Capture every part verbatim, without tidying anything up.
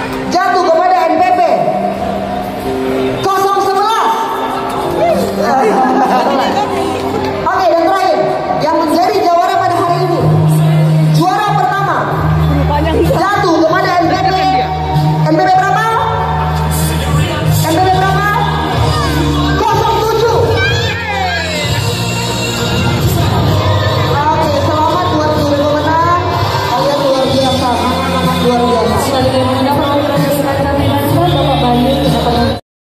jatuh kepada N P P nol sebelas. Oke, dan terakhir yang menjadi jawara pada hari ini, juara pertama jatuh kepada N P P. N P P berapa? N P P berapa? nol tujuh. Oke, selamat buat guru pemenang. Kalian luar biasa, sangat luar biasa. Selanjutnya mendapat orderan rekan kami Bapak Bani mendapatkan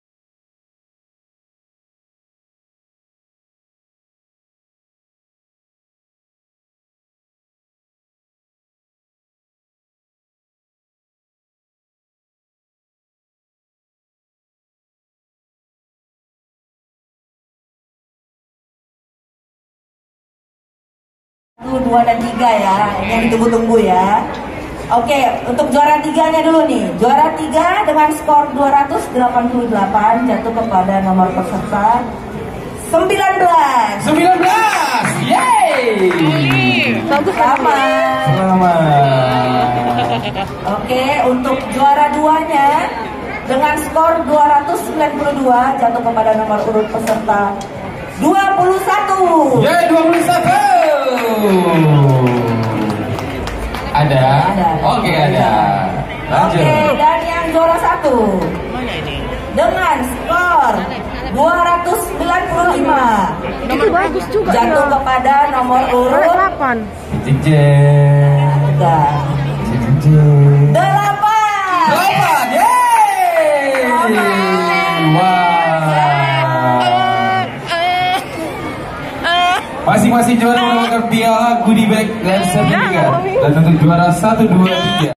satu, dua, dan tiga ya, ini yang ditunggu-tunggu ya. Oke, untuk juara tiganya dulu nih. Juara tiga dengan skor dua ratus delapan puluh delapan jatuh kepada nomor peserta sembilan belas. sembilan belas. Yeay. Selamat. Selamat. Oke, untuk juara duanya dengan skor dua ratus sembilan puluh dua jatuh kepada nomor urut peserta dua puluh satu. Yeay, dua puluh satu. Ada? Ada. Oke, ada. Lanjut. Oke, dan yang juara satu dengan skor dua ratus sembilan puluh lima itu bagus juga jatuh ya. kepada nomor urut delapan. Jeng. delapan. Delapan. Yeay. Wow. Masing-masing juara mendapatkan piala, goodie bag, dan sertifikat. Dan untuk juara satu, dua, tiga.